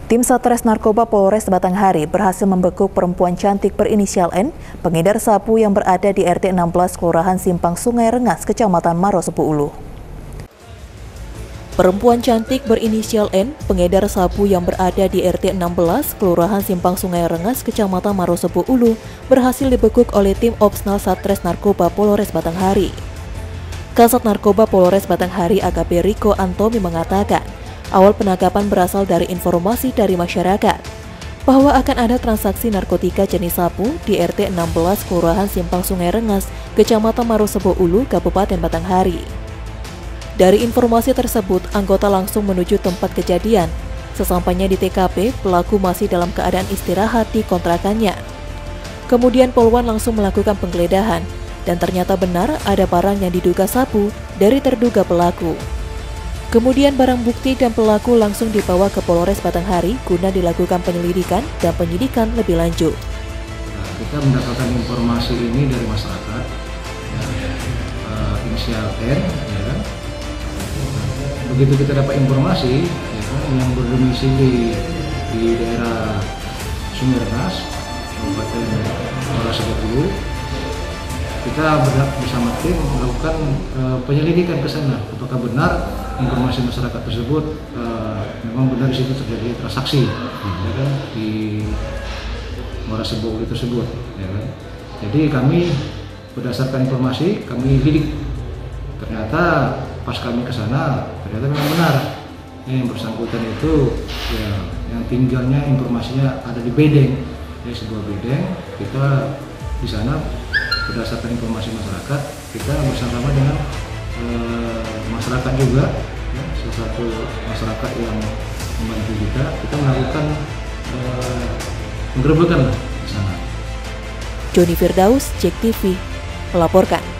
Tim Satres Narkoba Polres Batanghari berhasil membekuk perempuan cantik berinisial N, pengedar sabu yang berada di RT 16 Kelurahan Simpang Sungai Rengas, Kecamatan Marosepu Ulu. Perempuan cantik berinisial N, pengedar sabu yang berada di RT 16 Kelurahan Simpang Sungai Rengas, Kecamatan Marosepu Ulu, berhasil dibekuk oleh tim Opsnal Satres Narkoba Polres Batanghari. Kasat Narkoba Polres Batanghari AKP Riko Antomi mengatakan, awal penangkapan berasal dari informasi dari masyarakat bahwa akan ada transaksi narkotika jenis sabu di RT 16 Kelurahan Simpang Sungai Rengas, Kecamatan Marosepu Ulu, Kabupaten Batanghari. Dari informasi tersebut, anggota langsung menuju tempat kejadian. Sesampainya di TKP, pelaku masih dalam keadaan istirahat di kontrakannya. Kemudian Polwan langsung melakukan penggeledahan, dan ternyata benar ada barang yang diduga sabu dari terduga pelaku. Kemudian barang bukti dan pelaku langsung dibawa ke Polres Batanghari guna dilakukan penyelidikan dan penyidikan lebih lanjut. Kita mendapatkan informasi ini dari masyarakat, inisial N, ya kan? Begitu kita dapat informasi, ya kan, yang berdomisili di daerah Sungai Rengas, Kabupaten Marosepu Ulu, kita bersama tim melakukan penyelidikan ke sana. Apakah benar informasi masyarakat tersebut memang benar di situ terjadi transaksi, ya kan, di Marosepu Ulu tersebut, ya kan. Jadi kami berdasarkan informasi kami lidik. Ternyata pas kami ke sana ternyata memang benar yang bersangkutan itu ya yang tinggalnya informasinya ada di bedeng, ya, sebuah bedeng. Kita di sana berdasarkan informasi masyarakat, kita bersama dengan masyarakat juga, ya, salah satu masyarakat yang membantu kita melakukan penggerebekan di sana. Joni Firdaus, JEK TV, melaporkan.